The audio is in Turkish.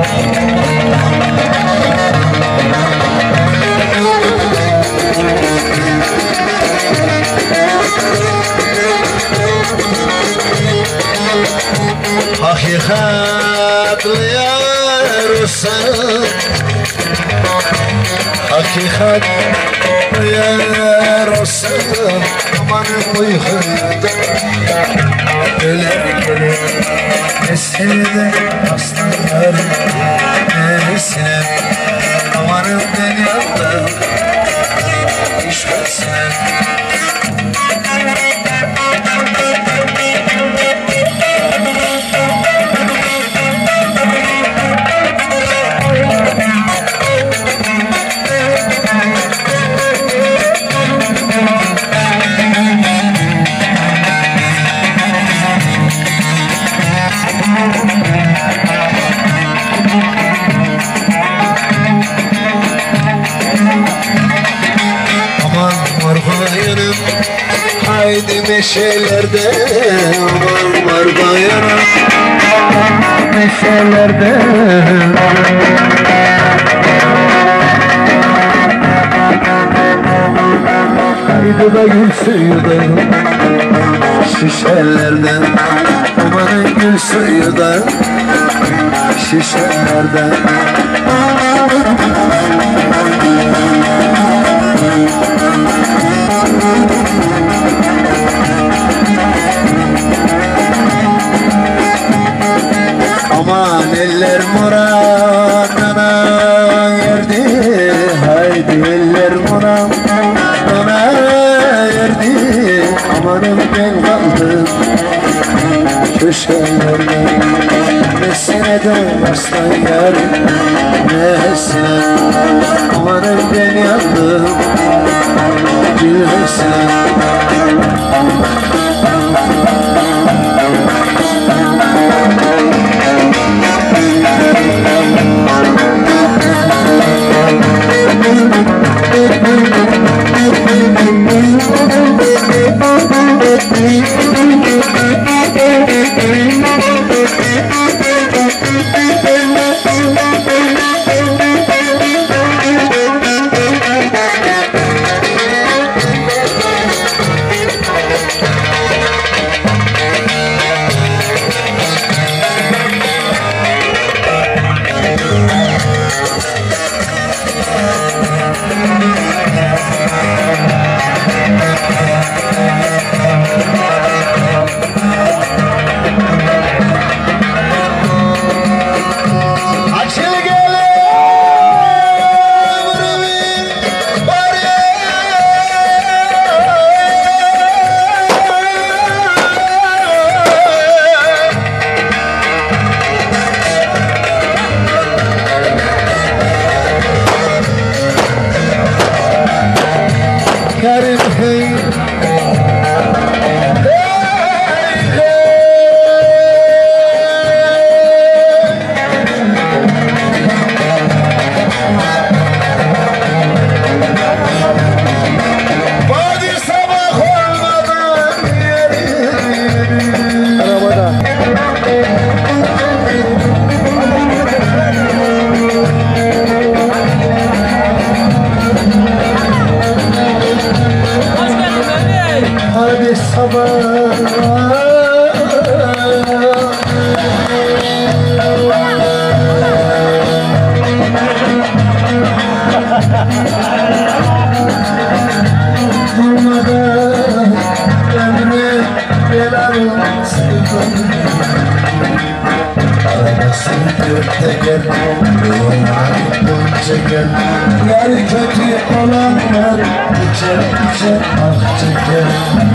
Hakikatli yarısı Hakikatli yarısı Amanın uykuda Öler gelir Esirde aslanlar Neresine Amanın dünyada Düşmesine Haydi meşelerde aman var bayanak Meşelerde Haydi da gül suyu da şişelerden Amanın gül suyu da şişelerden Aman eller muradına erdi Haydi eller muradına erdi Amanım ben kaldım köşelerde Nesine de aslan yarım Nesine Amanım ben yandım Cilvesine Karim hey Badi sabah olmadan yeri Arabada Hadi sabah Durmadan ömrü belanı sıkın Arabası dörtte gel Yollar bunca gel Yar kötü olanlar İçer içer ah çeker